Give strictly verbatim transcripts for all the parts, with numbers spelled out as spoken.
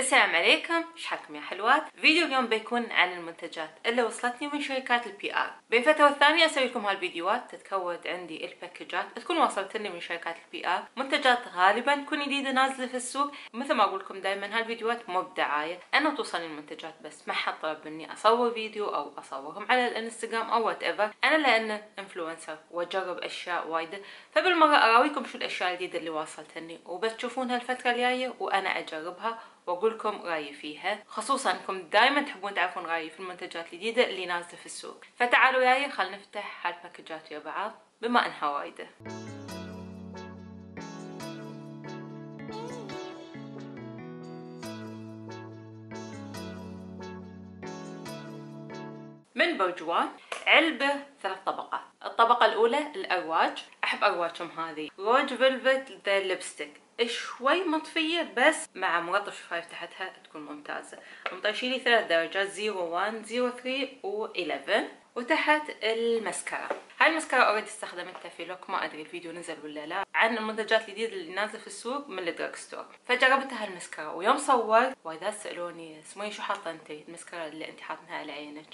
السلام عليكم، ايش حالكم يا حلوات؟ فيديو اليوم بيكون عن المنتجات اللي وصلتني من شركات البي ار. بين فترة والثانية اسوي لكم هالفيديوهات تتكون عندي الباكجات تكون وصلتني من شركات البي ار، منتجات غالبا تكون جديدة نازلة في السوق. مثل ما اقول لكم دائما هالفيديوهات مو بدعاية، انا توصلني المنتجات بس ما حد طلب مني اصور فيديو او اصورهم على الانستغرام او وات ايفر. انا لان انفلونسر واجرب اشياء وايدة، فبالمرة اراويكم شو الاشياء الجديدة اللي وصلتني وبتشوفونها الفترة الجاية وانا اجربها واقول لكم رايي فيها، خصوصا انكم دائما تحبون تعرفون رايي في المنتجات الجديده اللي نازله في السوق. فتعالوا وياي خلينا نفتح هالباكجات ويا بعض بما انها وايده. من بورجوا علبة ثلاث طبقات. الطبقة الأولى الأرواج، أحب أرواجهم هذه روج فيلفت ذا ليبستيك، شوي مطفية بس مع مرطب شفايف تحتها تكون ممتازة. مطيشيلي ثلاث درجات صفر واحد صفر ثلاثة و إحدى عشر. وتحت المسكرة، هاي المسكرة اوريدي استخدمتها في لوك، ما ادري الفيديو نزل ولا لا، عن المنتجات الجديدة اللي نازلة في السوق من الدراج ستور. فجربتها هالمسكرة ويوم صورت وايدات سألوني سمية شو حاطة انتي المسكرة اللي انتي حاطنها على عينك.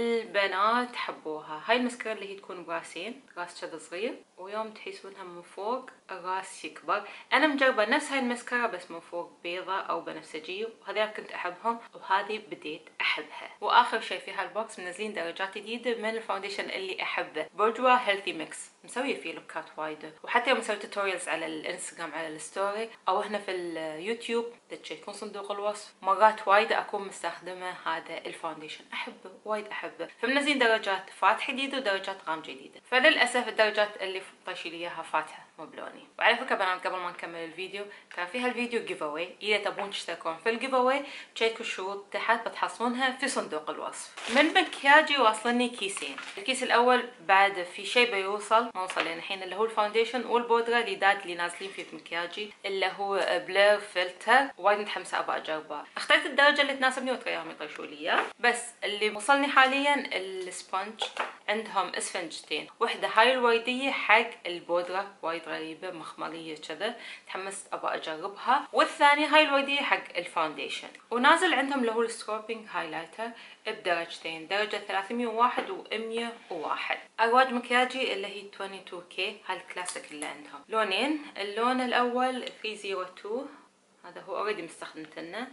البنات حبوها. هاي المسكرة اللي هي تكون براسين، راس كذا صغير ويوم تحيسونها من فوق الراس يكبر. انا مجربة نفس هاي المسكرة بس من فوق بيضة او بنفسجية، وهذول كنت احبهم وهذه بديت احبها. واخر شيء في هالبوكس منزلين درجات جديدة من الفاونديشن اللي احبه، بورجوا هيلثي ميكس، مسويه فيه لوكات وايده، وحتى يوم مسوي توتوريالز على الانستغرام على الستوري او هنا في اليوتيوب تشيكون صندوق الوصف، مرات وايده اكون مستخدمه هذا الفاونديشن، احبه وايد احبه. فمنزلين درجات فاتحه جديده ودرجات غامقه جديده، فللاسف الدرجات اللي طايشي لي اياها فاتحه مو بلوني. وعلى فكره بنات قبل ما نكمل الفيديو، ترى في هالفيديو جيف اواي، اذا تبون تشتركون في الجيف اواي تشيكوا الشروط تحت بتحصلونها في صندوق الوصف. من مكياجي واصلني كيسين. الكيس الاول بعد في شيء بيوصل ما وصل الحين، اللي هو الفاونديشن والبودره الجداد اللي نازلين في مكياجي اللي هو بلير فلتر، وايد متحمسه ابى اجربه. اخترت الدرجه اللي تناسبني وترياهم يطيشوا لي اياه. بس اللي وصلني حاليا السبونج، عندهم اسفنجتين، وحده هاي الورديه حق البودره وايد غريبه مخمريه كذا، تحمست ابى اجربها، والثانيه هاي الورديه حق الفاونديشن. ونازل عندهم اللي هو السكروبينج هايلايتر بدرجتين، درجه ثلاثمية وواحد و مية وواحد. ارواج مكياجي اللي هي اثنين وعشرين كي، هاي الكلاسيك اللي عندهم لونين. اللون الاول ثلاثمية واثنين، هذا هو اوريدي مستخدمتنه،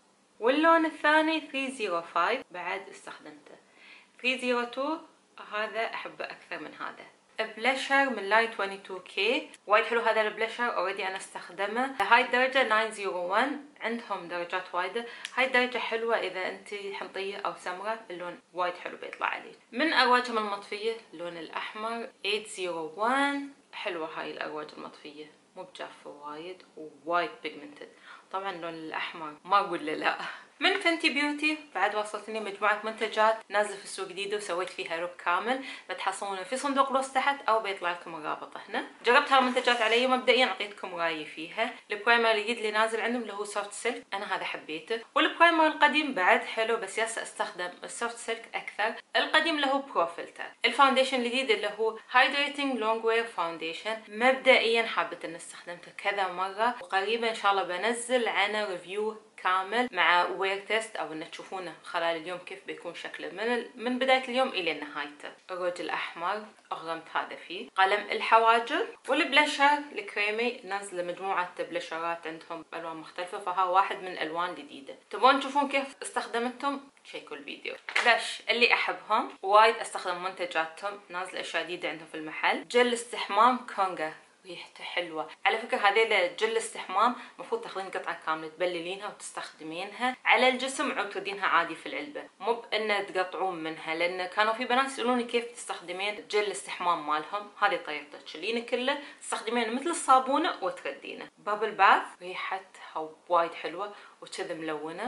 واللون الثاني ثلاثمية وخمسة بعد استخدمته. ثلاثمية واثنين هذا احبه اكثر من هذا. بلاشر من لاين اثنين وعشرين كي، وايد حلو هذا البلاشر، اوريدي انا استخدمه. هاي الدرجه تسعمية وواحد، عندهم درجات وايده. هاي الدرجه حلوه اذا انت حمضيه او سمراء، اللون وايد حلو بيطلع عليك. من ارواجهم المطفيه اللون الاحمر ثمانمية وواحد، حلوه هاي الارواج المطفيه، مو بجافه وايد ووايد بيجمنتد. طبعا اللون الاحمر ما اقول له لا. من فنتي بيوتي بعد وصلتني مجموعة منتجات نازلة في السوق جديدة وسويت فيها لوك كامل، بتحصلونه في صندوق الوصف تحت او بيطلع لكم الرابط هنا. جربت هالمنتجات علي مبدئيا اعطيتكم رايي فيها. البرايمر الجديد اللي نازل عندهم اللي هو سوفت سلك، انا هذا حبيته، والبرايمر القديم بعد حلو بس ياسا استخدم السوفت سلك اكثر. القديم اللي هو برو فلتر. الفاونديشن الجديد اللي هو هايدريتنج لونج وير فاونديشن، مبدئيا حابة ان استخدمته كذا مرة، وقريبا ان شاء الله بنزل عنه ريفيو كامل مع وير تيست، او ان تشوفونه خلال اليوم كيف بيكون شكله من ال... من بدايه اليوم الى نهايته. الروج الاحمر اغرمت هذا فيه. قلم الحواجب والبلاشر الكريمي، نازله مجموعه بلاشرات عندهم الوان مختلفه، فها واحد من الالوان الجديده. تبون تشوفون كيف استخدمتهم شيكوا الفيديو. بلاش اللي احبهم وايد استخدم منتجاتهم، نازله اشياء جديده عندهم في المحل. جل استحمام كونغا، ريحته حلوه. على فكره هذيل جل استحمام المفروض تاخذين قطعه كامله تبللينها وتستخدمينها على الجسم او تردينها عادي في العلبه، مو بان تقطعون منها، لان كانوا في بنات يسالوني كيف تستخدمين جل الاستحمام مالهم. هذه طريقته، تشيلينه كله تستخدمينه مثل الصابونه وتردينه. بابل باث ريحتها وايد حلوه وكذا ملونه،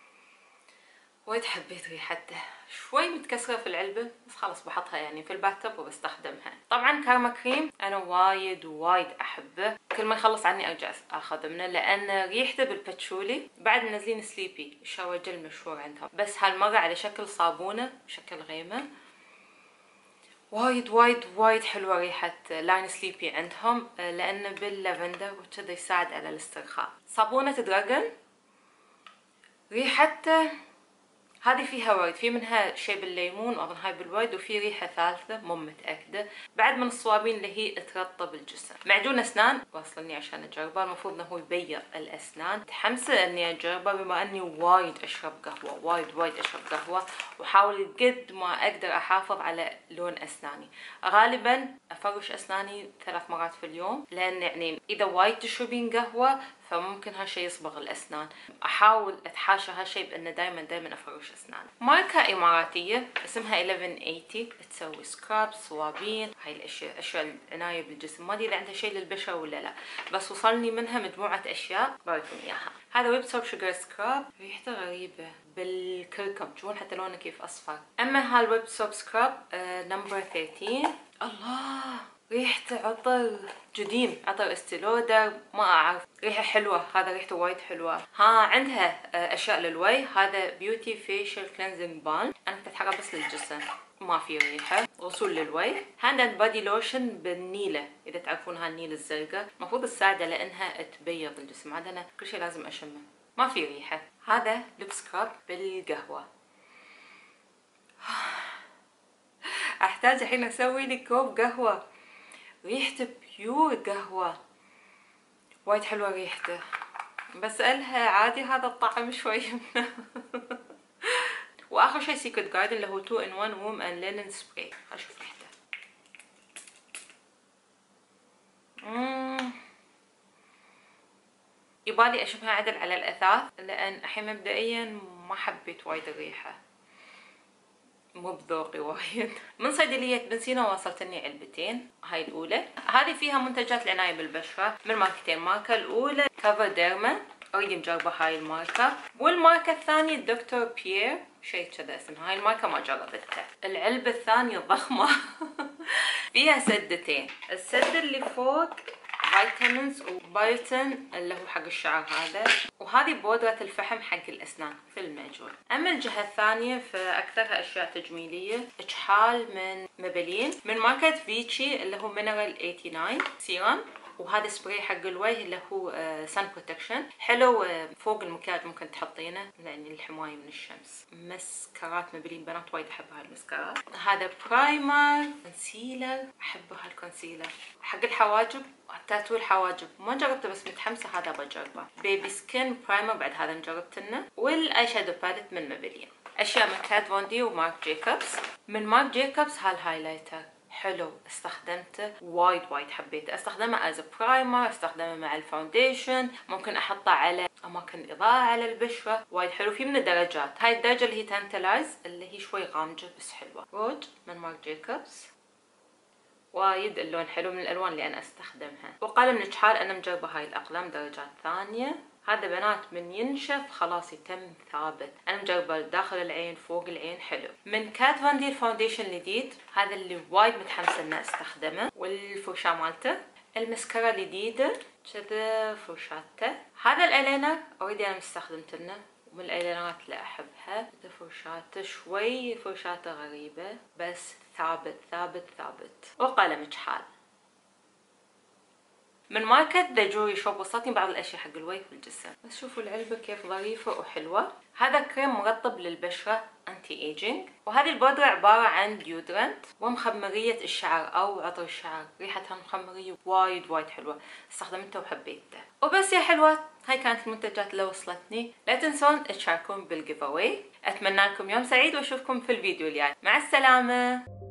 وايد حبيت ريحته. شوي متكسره في العلبه بس خلاص بحطها يعني في الباتب وبستخدمها. طبعا كارما كريم انا وايد وايد احبه، كل ما يخلص عني ارجع اخذ منه لان ريحته بالباتشولي. بعد منزلين سليبي الشاور جل مشهور عندهم، بس هالمره على شكل صابونه شكل غيمه، وايد وايد وايد حلوه ريحه لاين سليبي عندهم، لانه باللافندر وكذا يساعد على الاسترخاء. صابونه دراجون ريحته هذه فيها ورد، في منها شيء بالليمون اظن هاي بالورد، وفي ريحه ثالثه مو متاكده. بعد من الصوابين اللي هي ترطب الجسم. معجون اسنان واصلني عشان اجربه، المفروض انه هو يبيض الاسنان. متحمسه اني اجربه بما اني وايد اشرب قهوه، وايد وايد اشرب قهوه، واحاول قد ما اقدر احافظ على لون اسناني. غالبا افرش اسناني ثلاث مرات في اليوم، لان يعني اذا وايد تشربين قهوه فممكن هالشي يصبغ الاسنان. احاول اتحاشى هالشي بانه دائما دائما افرش اسناني. ماركه اماراتيه اسمها ألف وثمانين، تسوي سكراب، صوابين، هاي الاشياء، اشياء العنايه بالجسم. ما ادري اذا عندها شيء للبشره ولا لا، بس وصلني منها مجموعه اشياء بوريكم اياها. هذا ويب سوب شوجر سكراب، ريحته غريبه بالكركم، تشوفون حتى لونه كيف اصفر. اما هالويب سوب سكراب آه نمبر ثلاثة عشر، الله ريحته عطر جديم، عطر استيلودر، ما اعرف، ريحه حلوه، هذا ريحته وايد حلوه. ها عندها اشياء للوجه، هذا بيوتي فيشل كلينزنج بالم، انا كنت اتحرك بس للجسم، ما في ريحه. غسول للوجه، هاند اند بادي لوشن بالنيله، اذا تعرفون هالنيله الزرقاء، المفروض تساعده لانها تبيض الجسم. عاد انا كل شيء لازم اشمه، ما في ريحه. هذا ليب سكراب بالقهوه. احتاج الحين اسوي لي كوب قهوه، ريحته بيور قهوة، وايد حلوة ريحته. بسألها عادي هذا الطعم شوي. واخر شيء سيكريت جاردن اللي هو تو إن ون ووم اند لينن سبراي. اشوف ريحته. اممم يبالي اشوفها عدل على الاثاث، لان الحين مبدئيا ما حبيت وايد الريحة، مو بذوقي وايد. من صيدلية بن سينا وصلتني علبتين، هاي الأولى، هذه فيها منتجات العناية بالبشرة من ماركتين. ماركة الأولى كفر ديرما، أوريدي مجربة هاي الماركة، والماركة الثانية دكتور بيير، شيء كذا اسمها، هاي الماركة ما جربتها. العلبة الثانية ضخمة. فيها سدتين، السد اللي فوق فيتامينز وبايوتين اللي هو حق الشعر هذا، وهذه بودرة الفحم حق الأسنان في المعجون. أما الجهة الثانية فأكثرها أشياء تجميلية، إكحال من ميبلين من ماركة فيتشي اللي هو مينرال تسعة وثمانين سيرم، وهذا سبراي حق الوجه اللي هو سان بروتكشن، حلو فوق المكياج ممكن تحطينه لأن الحماية من الشمس. مسكرات ميبلين بنات وايد أحب هالمسكرات. هذا برايمر، كونسيلر، أحب هالكونسيلر حق الحواجب، تاتو الحواجب ما جربته بس متحمسه هذا بجربه. بيبي سكين برايمر بعد هذا جربتنه، والاي شادو باليت من ميبلين. اشياء من كات فون دي ومارك جيكوبس. من مارك جيكوبس هالهايلايتر حلو، استخدمته وايد وايد حبيته، استخدمه از برايمر، استخدمه مع الفاونديشن، ممكن احطه على اماكن اضاءه على البشره، وايد حلو. في من الدرجات، هاي الدرجه اللي هي تانتلايز اللي هي شوي غامجه بس حلوه. روج من مارك جيكوبس، وايد اللون حلو، من الالوان اللي انا استخدمها. وقلم الكحال انا مجربه هاي الاقلام درجات ثانيه، هذا بنات من ينشف خلاص يتم ثابت، انا مجربه داخل العين فوق العين حلو. من كات فان دي الفاونديشن الجديد، هذا اللي وايد متحمسه اني استخدمه، والفرشاه مالته. المسكرة الجديدة كذا فرشاته. هذا الايلاينر اوريدي انا مستخدمتنه، ومن الايلاينرات اللي احبها. فرشاته شوي فرشاته غريبه بس ثابت ثابت ثابت. وقلم كحال من ماركة ذا جوري شوب، وصلتني بعض الاشياء حق الوجه والجسم، بس شوفوا العلبة كيف ظريفة وحلوة. هذا كريم مرطب للبشرة انتي ايجينج، وهذه البودرة عبارة عن ديودرنت ومخمرية الشعر او عطر الشعر، ريحتها مخمرية وايد وايد حلوة، استخدمته وحبيته. وبس يا حلوات، هاي كانت المنتجات اللي وصلتني. لا تنسون تشاركون بالجيف اواي. اتمنى لكم يوم سعيد واشوفكم في الفيديو الجاي. مع السلامة.